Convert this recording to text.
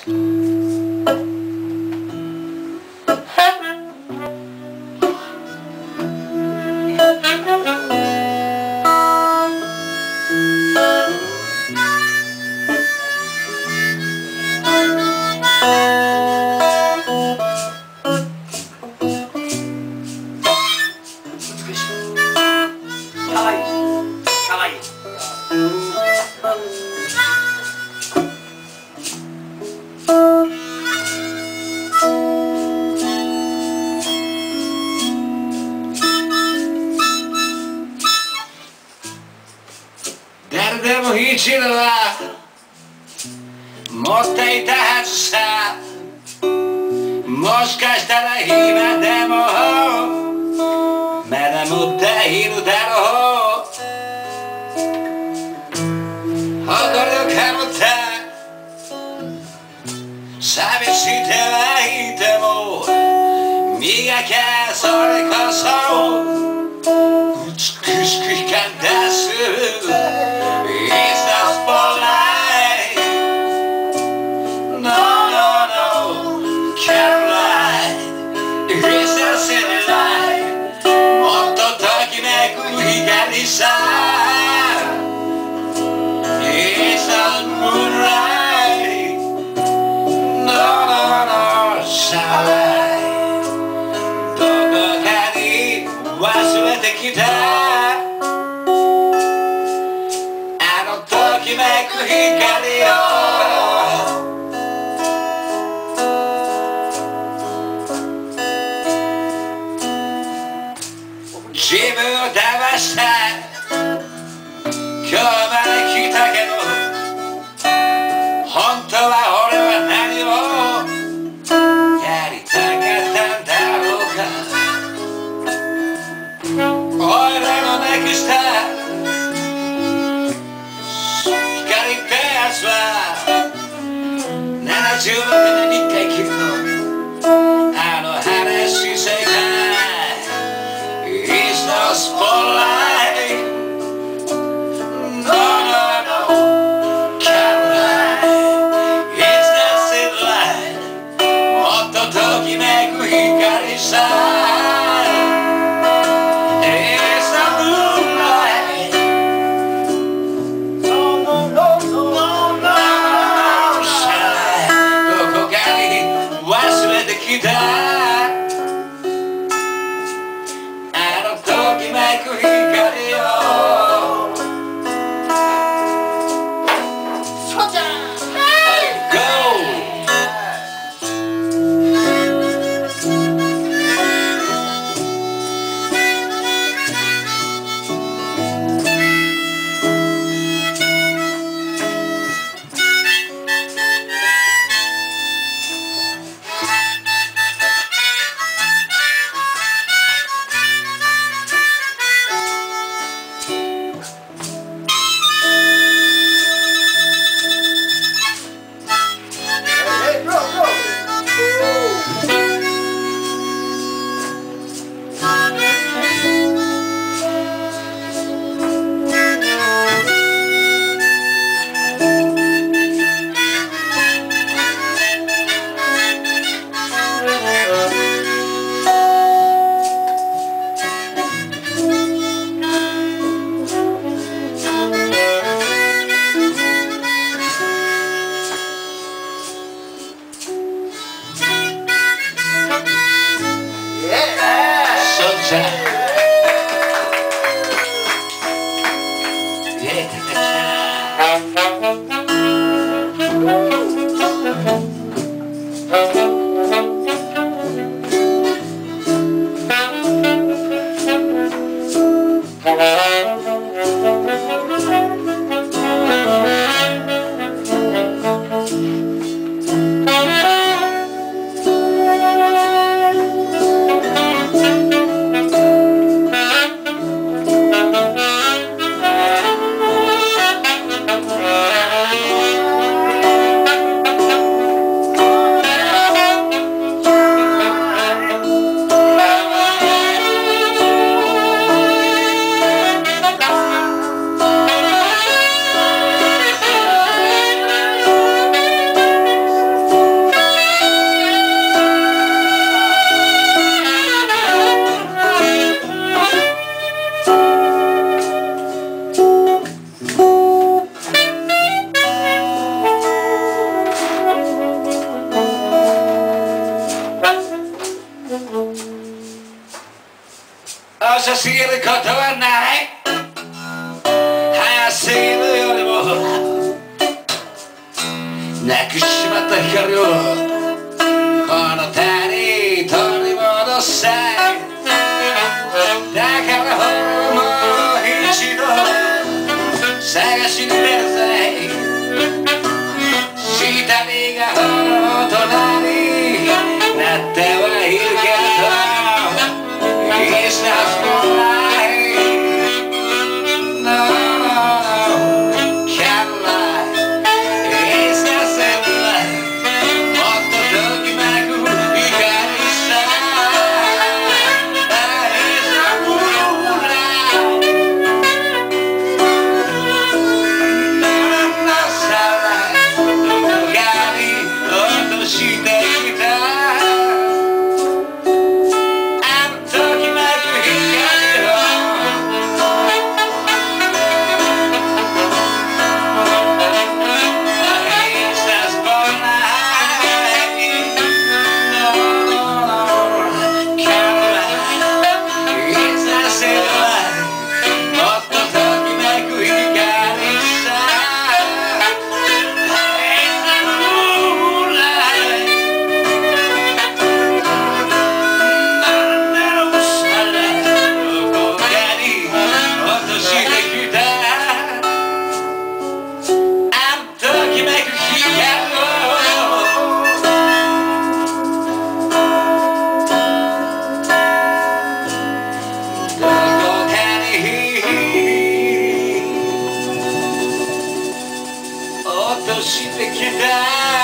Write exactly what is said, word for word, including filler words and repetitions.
誰でも一度は持っていたはずさ。もしかしたら今でもまだ持っているだろう。誇りをかぶった寂してはいても磨けそれこそ美しく光り出す It's the spotlight. No, no, no, Caroline. It's the city light. もっとときめく光さ。It's the moonlight. No, no, no, sunlight. どこかに忘れてきたときめく光よ。自分を騙した今日まで来たけど本当は俺は何をやりたかったんだろうか。俺のなくしたななじゅうろくねんにいっかいきりのあの話世界 It's no spotlight. No, no, no, Caroline. It's the city light. もっとときめく光さ。どこ遅すぎることはない早すぎるよりもなくしまった光をこの手に取り戻せだからほらもう一度探しに出るぜ下見がほら大人になってはいるけどIt's not for life. No, no, no, can't lie. It's not for life. もっとときめく光さ It's not for life. No, no, no, さらどこかに落としてきたしてきた